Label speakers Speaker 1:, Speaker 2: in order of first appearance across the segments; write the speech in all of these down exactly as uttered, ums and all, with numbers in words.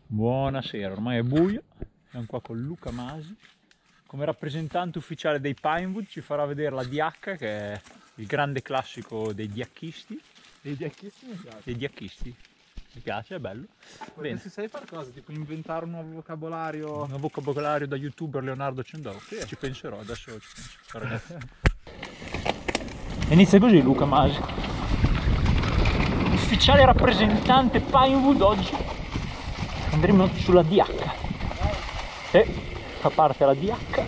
Speaker 1: Buonasera, ormai è buio, siamo qua con Luca Masi. Come rappresentante ufficiale dei Pinewood ci farà vedere la D H, che è il grande classico dei diacchisti.
Speaker 2: Dei diacchisti mi piace.
Speaker 1: Dei diacchisti? Mi piace, è bello.
Speaker 2: Bene. Se sai fare cose, tipo inventare un nuovo vocabolario.
Speaker 1: Un nuovo vocabolario da youtuber Leonardo Cendò. Sì. Ci penserò, adesso ci penso. Inizia così Luca Masi. Ufficiale rappresentante Pinewood oggi. Andremo sulla D H. E fa parte la D H.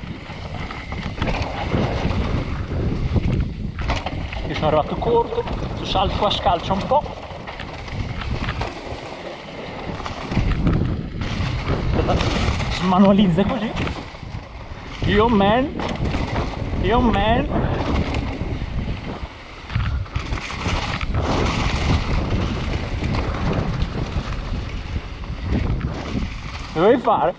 Speaker 1: Io sono arrivato corto, su salto qua scalcia un po'. Smanualizza così. Yo man, yo man. Che vuoi fare?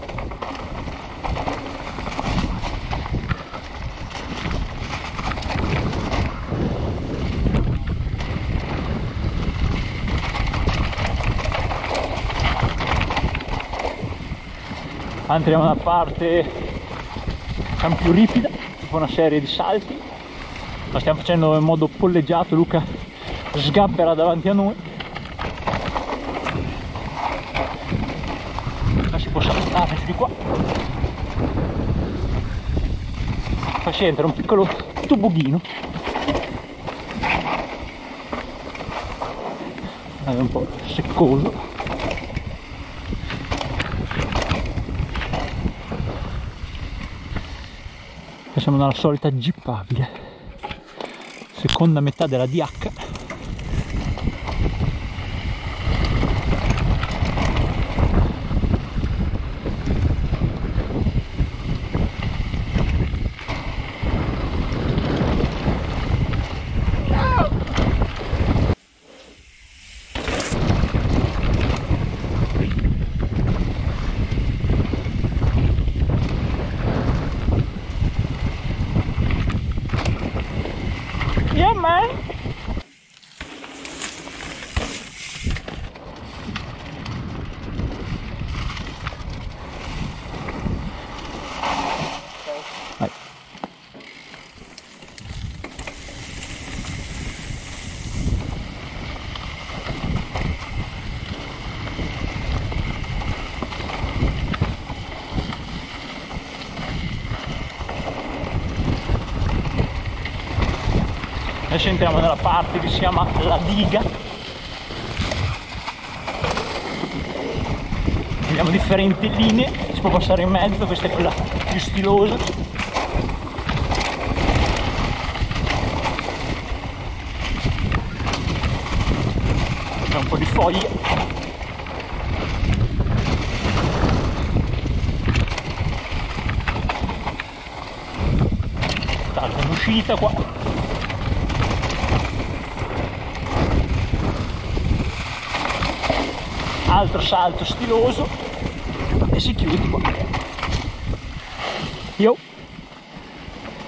Speaker 1: Entriamo da parte diciamo più ripida, tipo una serie di salti. La stiamo facendo in modo polleggiato, Luca sgabbera davanti a noi. Si può saltare su di qua. Poi si entra un piccolo tubughino. È un po' seccoso. E siamo nella solita gippabile. Seconda metà della D H. Yeah, man. Vai. Adesso entriamo nella parte che si chiama la diga. Vediamo differenti linee, si può passare in mezzo, questa è quella più stilosa. C'è un po' di foglie. Tanta un'uscita qua. Altro salto stiloso e si chiude qua. Yo.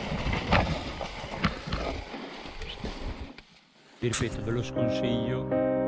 Speaker 1: Vi ripeto, ve lo sconsiglio.